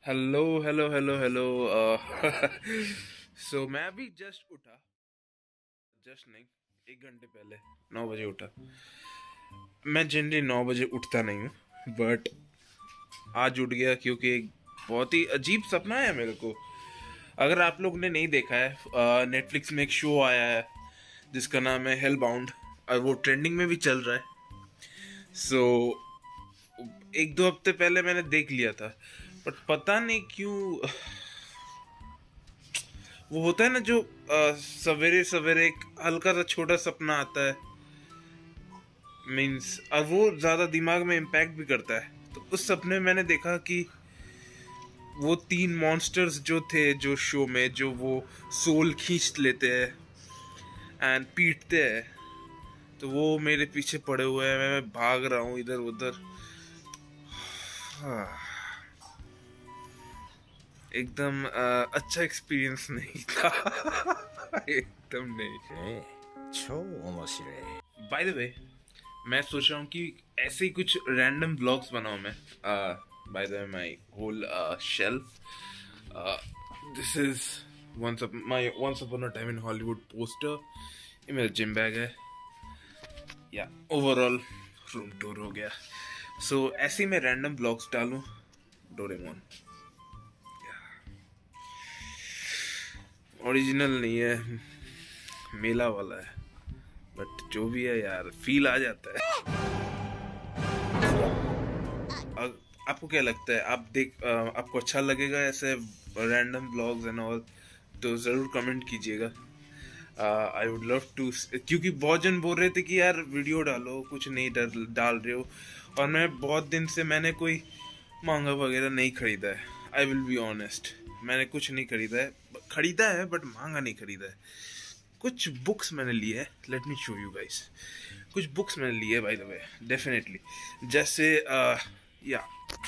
Hello hello hello hello. So मैं अभी just उठा, जस्ट नहीं, 1 घंटे पहले 9 बजे उठा। मैं जनरली 9 बजे उठता नहीं हूँ, बट आज उठ गया क्योंकि एक बहुत ही अजीब सपना है मेरे को। अगर आप लोग ने नहीं देखा है, नेटफ्लिक्स में एक शो आया है जिसका नाम है हेल बाउंड, और वो ट्रेंडिंग में भी चल रहा है। सो 1-2 हफ्ते पहले मैंने देख लिया था, बट पता नहीं क्यों वो होता है ना जो सवेरे सवेरे एक हल्का सा छोटा सपना आता है, मीन्स, और वो ज्यादा दिमाग में इम्पैक्ट भी करता है। तो उस सपने में मैंने देखा कि वो 3 मॉन्स्टर्स जो थे जो शो में, जो वो सोल खींच लेते हैं एंड पीटते हैं, तो वो मेरे पीछे पड़े हुए हैं। मैं भाग रहा हूँ इधर उधर। एकदम अच्छा एक्सपीरियंस नहीं था। एकदम नहीं। बाय द वे, मैं सोच रहा हूँ कि ऐसे ही कुछ रैंडम ब्लॉग्स बनाऊँ मैं। By the way, my whole shelf, this is once upon a time in Hollywood poster. ये मेरा जिम बैग है, या ओवरऑल रूम टूर हो गया। सो ऐसे ही मैं रैंडम ब्लॉग्स डालूं। डोरेमोन ओरिजिनल नहीं है, मेला वाला है, बट जो भी है यार, फील आ जाता है। आपको क्या लगता है? आपको अच्छा लगेगा ऐसे रैंडम ब्लॉग्स एंड ऑल? तो ज़रूर कमेंट कीजिएगा। आई वुड लव टू, क्योंकि बहुत जन बोल रहे थे कि यार वीडियो डालो, कुछ नहीं डाल रहे हो। और मैं बहुत दिन से मैंने कोई मांगा वगैरह नहीं खरीदा है। आई विल बी ऑनेस्ट, मैंने कुछ नहीं खरीदा है बट मांगा नहीं खरीदा है। कुछ बुक्स मैंने लिए है, let me show you guys. कुछ बुक्स मैंने लिए बाय द वे, डेफिनेटली। जैसे या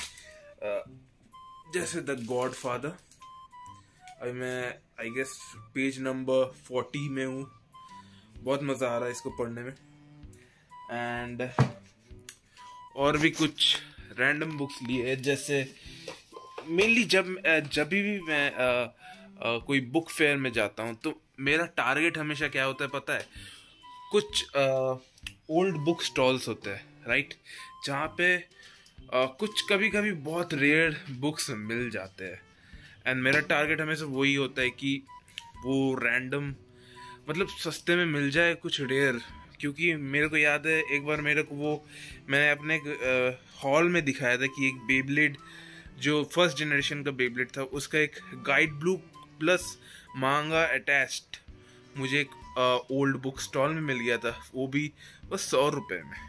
जैसे द गॉड फादर। अभी मैं आई गेस पेज नंबर 40 में हूँ। बहुत मज़ा आ रहा है इसको पढ़ने में। एंड और भी कुछ रैंडम बुक्स लिए है, जैसे मेनली जब भी मैं कोई बुक फेयर में जाता हूँ, तो मेरा टारगेट हमेशा क्या होता है पता है? कुछ ओल्ड बुक स्टॉल्स होते हैं, राइट, जहाँ पे कुछ कभी कभी बहुत रेयर बुक्स मिल जाते हैं। एंड मेरा टारगेट हमेशा वही होता है कि वो रैंडम, मतलब सस्ते में मिल जाए कुछ रेयर। क्योंकि मेरे को याद है एक बार मेरे को मैंने अपने हॉल में दिखाया था कि एक बेब्लेड, जो फर्स्ट जनरेशन का बेब्लेड था, उसका एक guide blue plus manga attached मुझे एक ओल्ड बुक स्टॉल में मिल गया था, वो भी बस 100 रुपये में।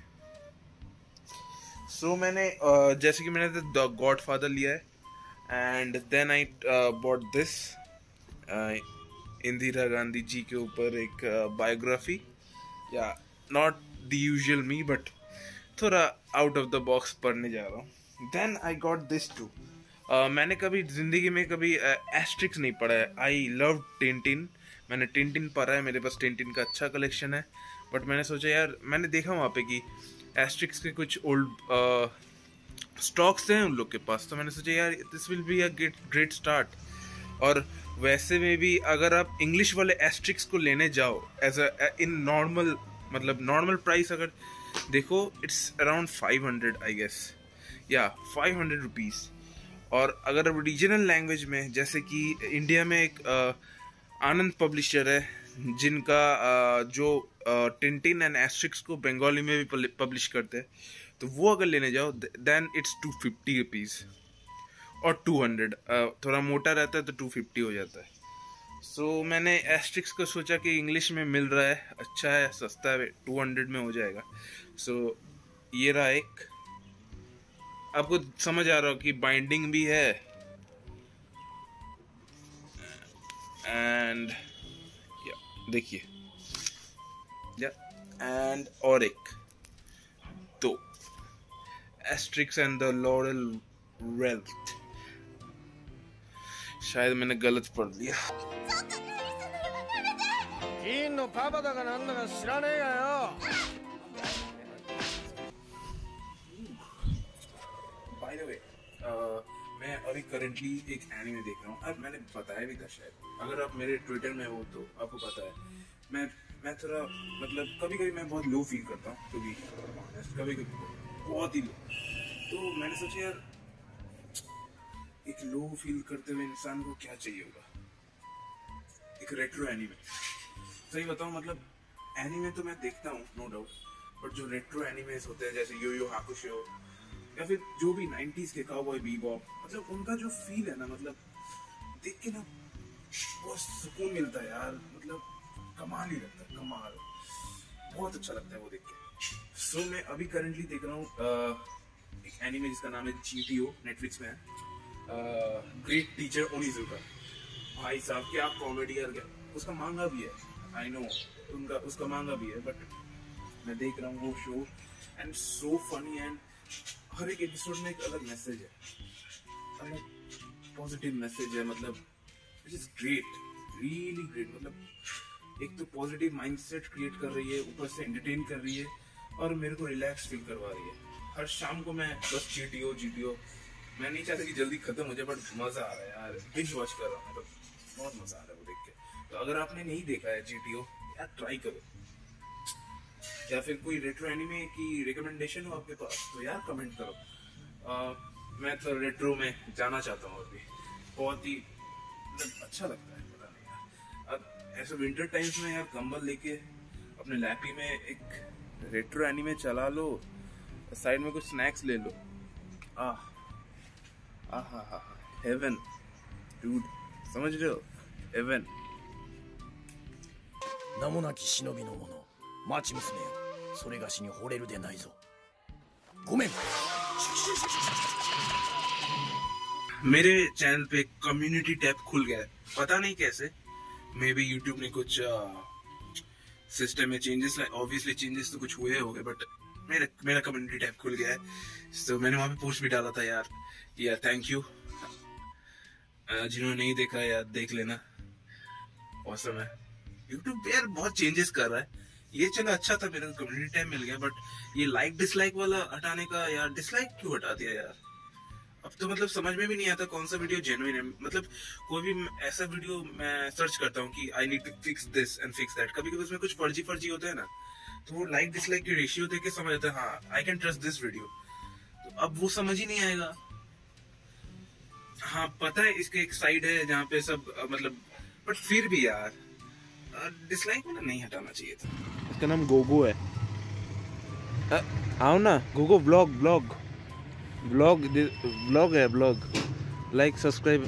सो मैंने जैसे कि मैंने द गॉड फादर लिया है, and then I bought this Indira Gandhi ji के ऊपर एक बायोग्राफी, या not the usual me, but थोड़ा आउट ऑफ द बॉक्स पढ़ने जा रहा हूँ। Then I got this too. मैंने कभी जिंदगी में कभी एस्ट्रिक्स नहीं पढ़ा है। आई लव टिंटिन, मैंने टिंटिन पढ़ा है, मेरे पास टिंटिन का अच्छा कलेक्शन है। बट मैंने सोचा यार, मैंने देखा वहाँ पे कि एस्ट्रिक्स के कुछ ओल्ड स्टॉक्स हैं उन लोग के पास, तो मैंने सोचा यार this will be a great start. और वैसे में भी अगर आप इंग्लिश वाले एस्ट्रिक्स को लेने जाओ एज इन नॉर्मल, मतलब नॉर्मल प्राइस अगर देखो, इट्स अराउंड 500 आई गेस, या 500 रुपीज़। और अगर रीजनल लैंग्वेज में, जैसे कि इंडिया में एक आनंद पब्लिशर है जिनका जो टिंटिन एंड एस्ट्रिक्स को बंगाली में भी पब्लिश करते हैं, तो वो अगर लेने जाओ देन इट्स 250 रुपीज़, और 200 थोड़ा मोटा रहता है तो 250 हो जाता है। सो मैंने एस्ट्रिक्स को सोचा कि इंग्लिश में मिल रहा है, अच्छा है, सस्ता है, 200 में हो जाएगा। सो ये रहा एक। आपको समझ आ रहा हो कि बाइंडिंग भी है, एंड देखिए, या एंड और एक तो Asterix and the laurel wealth. शायद मैंने गलत पढ़ लिया। बाय द वे, मैं अभी करंटली एक एनीमे देख रहा हूँ। अब मैंने बताया भी था शायद, अगर आप मेरे ट्विटर में हो तो आपको पता है। मैं थोड़ा मतलब कभी कभी मैं बहुत लो फील करता हूँ, कभी कभी बहुत ही लो। तो मैंने सोचा यार एक लो फील करते हुए इंसान को क्या चाहिए होगा, एक रेट्रो एनीमे। सही बताऊँ मतलब एनीमे तो मैं देखता हूँ नो डाउट, बट जो रेट्रो एनीमेस होते हैं जैसे यो यो हाकुशो या फिर जो भी 90s के काउबॉय बीबॉप, मतलब उनका जो फील है ना, मतलब देख के ना बहुत सुकून मिलता है यार। मतलब कमाल ही लगता है, कमाल, बहुत अच्छा लगता है वो देख के। सो मैं अभी करंटली देख रहा हूँ एक एनीमे जिसका नाम है जीटीओ, नेटफ्लिक्स में है। ग्रेट टीचर ओनिजुका, भाई साहब क्या कॉमेडी यार। क्या उसका मांगा भी है, आई नो उनका उसका मांगा भी है, बट मैं देख रहा हूँ वो show and so funny. And हर एक एपिसोड में एक अलग मैसेज है, अलग पॉजिटिव मैसेज है। मतलब it is great, really great. मतलब एक तो पॉजिटिव माइंडसेट क्रिएट कर रही है, ऊपर से एंटरटेन कर रही है और मेरे को रिलैक्स फील करवा रही है। हर शाम को मैं बस जीटीओ मैं नहीं चाहता कि जल्दी खत्म हो जाए, बट मजा आ रहा है यार, बिंज वॉच कर रहा हूँ। मतलब बहुत मजा आ रहा है वो देख के। तो अगर आपने नहीं देखा है जीटीओ, यार ट्राई करो। या फिर कोई रेट्रो एनीमे की रिकमेंडेशन हो आपके पास तो यार कमेंट करो। मैं तो रेट्रो में जाना चाहता हूँ अभी, बहुत ही मतलब अच्छा लगता है, पता नहीं यार। अब ऐसे विंटर टाइम्स में यार कंबल लेके अपने लैपी में एक रेट्रो एनीमे चला लो, साइड में कुछ स्नैक्स ले लो, हेवन डूड, समझ रहे हो, हेवन। 名もなき忍びの者、町娘よ、それがしに惚れるでないぞ。ごめん。 मेरे चैनल पे कम्युनिटी टैब खुल गया है, पता नहीं कैसे। मे बी यूट्यूब ने कुछ सिस्टम में चेंजेस लाए, ऑब्वियसली चेंजेस तो कुछ हुए होंगे, बट मेरा कम्युनिटी टैब खुल गया है। तो मैंने वहां पे पोस्ट भी डाला था यार थैंक यू, जिन्होंने नहीं देखा यार देख लेना, औसम है। यूट्यूब यार बहुत चेंजेस कर रहा है। ये चलो अच्छा था, मेरे को कम्युनिटी टैब मिल गया, बट ये लाइक डिसलाइक वाला हटाने का, यार डिसलाइक क्यों हटा दिया यार। अब तो मतलब समझ में भी नहीं आता कौन सा वीडियो जेन्युइन है। मतलब कोई भी ऐसा वीडियो मैं सर्च करता हूँ कि I need to fix this and fix that, कभी कभी उसमें कुछ फर्जी होता है ना, तो वो लाइक डिसलाइक की रेशियो देख के समझ आता है हाँ I can trust this video. तो अब वो समझ ही नहीं आएगा। हाँ पता है इसके एक साइड है जहाँ पे सब मतलब, बट फिर भी यार डिसलाइक में नहीं हटाना चाहिए था। इसका नाम गोगो है। आओ ना गोगो, ब्लॉग है, ब्लॉग लाइक सब्सक्राइब।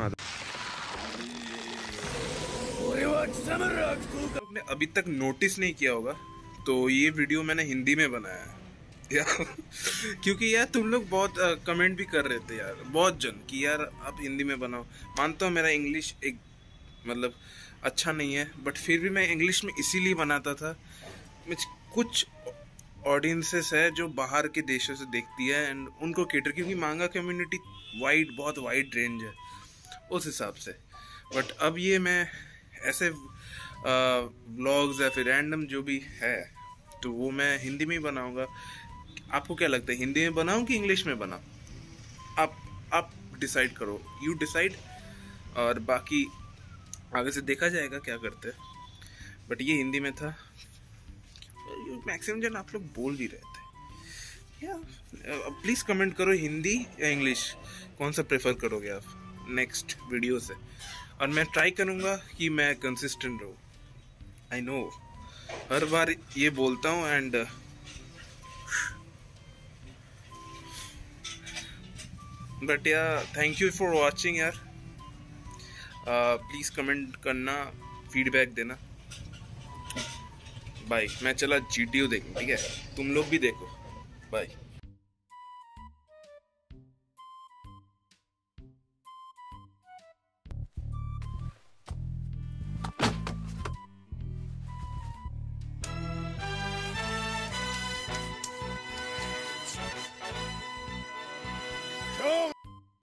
आपने अभी तक नोटिस नहीं किया होगा तो ये वीडियो मैंने हिंदी में बनाया है क्योंकि यार तुम लोग बहुत कमेंट भी कर रहे थे यार, बहुत जन कि यार आप हिंदी में बनाओ। मानता हूँ मेरा इंग्लिश एक मतलब अच्छा नहीं है, बट फिर भी मैं इंग्लिश में इसीलिए बनाता था। कुछ ऑडियंसेस है जो बाहर के देशों से देखती है एंड उनको केटर, क्योंकि मांगा कम्युनिटी बहुत वाइड रेंज है उस हिसाब से। बट अब ये मैं ऐसे व्लॉग्स या फिर रैंडम जो भी है तो वो मैं हिंदी में ही बनाऊंगा। आपको क्या लगता है हिंदी में बनाऊं कि इंग्लिश में बनाऊं? आप डिसाइड करो, यू डिसाइड, और बाकी आगे से देखा जाएगा क्या करते हैं। बट ये हिंदी में था, मैक्सिमम जन आप लोग बोल भी रहे थे यार। प्लीज़ कमेंट करो हिंदी या इंग्लिश, कौन सा प्रेफर करोगे आप नेक्स्ट वीडियो से, और मैं ट्राई करूँगा कि मैं कंसिस्टेंट रहूँ। आई नो हर बार ये बोलता हूँ एंड बट यार थैंक यू फॉर वॉचिंग यार। प्लीज़ कमेंट करना, फीडबैक देना। बाय, मैं चला जीटीओ देखने, ठीक है? तुम लोग भी देखो, बाय।